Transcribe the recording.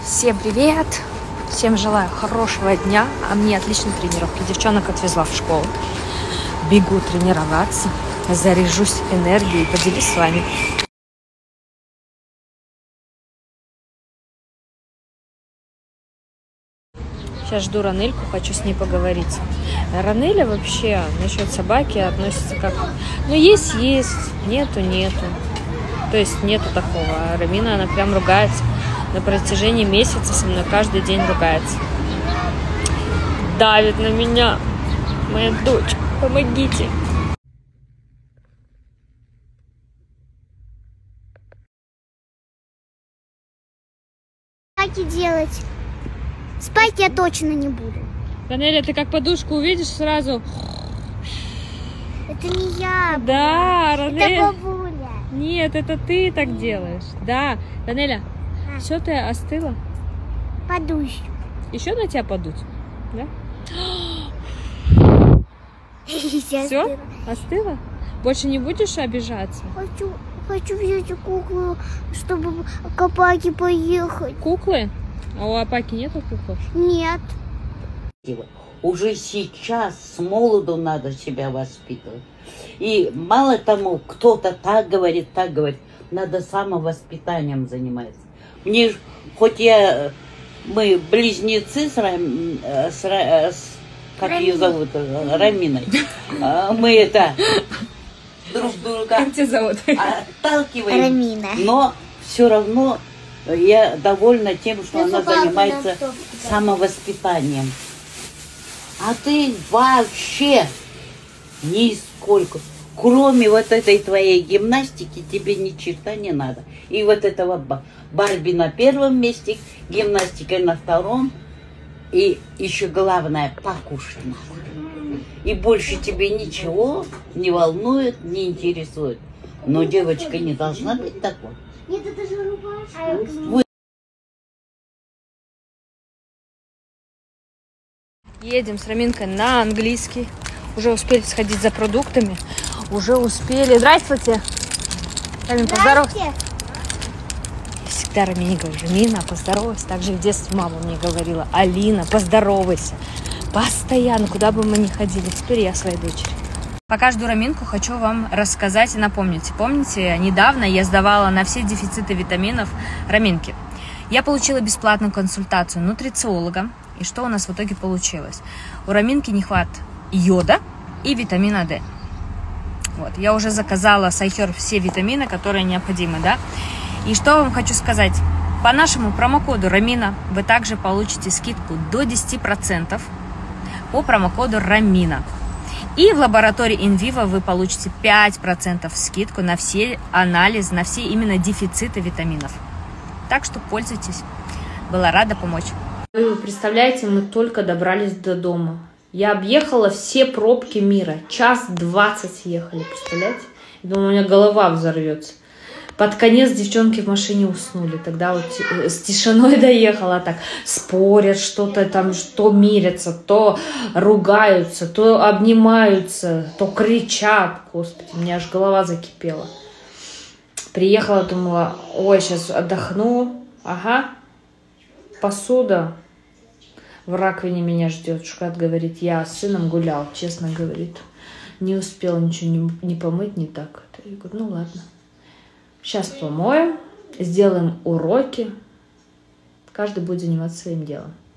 Всем привет! Всем желаю хорошего дня, а мне отличной тренировки. Девчонок отвезла в школу. Бегу тренироваться, заряжусь энергией и поделюсь с вами. Сейчас жду Ранельку, хочу с ней поговорить. Ранеля вообще насчет собаки относится как... Ну, есть, нету. То есть нету такого. А Рамина, она прям ругается. На протяжении месяца со мной каждый день ругается. Давит на меня. Моя дочь, помогите. Спать делать. Спать я точно не буду. Ранеля, ты как подушку увидишь сразу... Это не я. Да, Ранеля. Это бабуля. Нет, это ты так делаешь. Да. Ранеля, все, ты остыла? Подусь. Еще на тебя подуть? Да? Все? Остыла? Больше не будешь обижаться? Хочу взять куклу, чтобы к Апаке поехать. Куклы? А у Апаки нету кукол? Нет. Уже сейчас с молоду надо себя воспитывать. И мало тому, кто-то так говорит, надо самовоспитанием заниматься. Мне, мы близнецы как ее зовут, Раминой. Мы это друг друга Как тебя зовут? отталкиваем, Рамина. но все равно я довольна тем, что она занимается самовоспитанием. А ты вообще нисколько. Кроме вот этой твоей гимнастики тебе ни черта не надо. И вот этого Барби на первом месте, гимнастика на втором. И еще главное, покушать надо. И больше тебе ничего не волнует, не интересует. Но девочка не должна быть такой. Нет, это же рубашка. Едем с Раминкой на английский. Уже успели сходить за продуктами. Уже успели. Здравствуйте. Рамин, поздоровайся. Всегда Рамине говорю: Рамина, поздоровайся. Так же в детстве мама мне говорила: Алина, поздоровайся. Постоянно, куда бы мы ни ходили. Теперь я своей дочери. Пока жду Раминку, хочу вам рассказать и напомнить. Помните, недавно я сдавала на все дефициты витаминов Раминки. Я получила бесплатную консультацию нутрициолога. И что у нас в итоге получилось? У Раминки нехват йода и витамина D. Вот, я уже заказала с iHerb все витамины, которые необходимы, да? И что вам хочу сказать. По нашему промокоду Рамина вы также получите скидку до 10% по промокоду Рамина. И в лаборатории InVivo вы получите 5% скидку на все анализы, на все именно дефициты витаминов. Так что пользуйтесь. Была рада помочь. Вы представляете, мы только добрались до дома. Я объехала все пробки мира. 1:20 ехали, представляете? Думаю, у меня голова взорвется. Под конец девчонки в машине уснули. Тогда вот с тишиной доехала. Так спорят, что-то там, то мирятся, то ругаются, то обнимаются, то кричат. Господи, у меня аж голова закипела. Приехала, думала: ой, сейчас отдохну. Ага. Посуда в раковине меня ждет. Шукат говорит: я с сыном гулял, честно говорит. Не успела ничего не помыть, не так. Я говорю: ну ладно. Сейчас помоем, сделаем уроки. Каждый будет заниматься своим делом.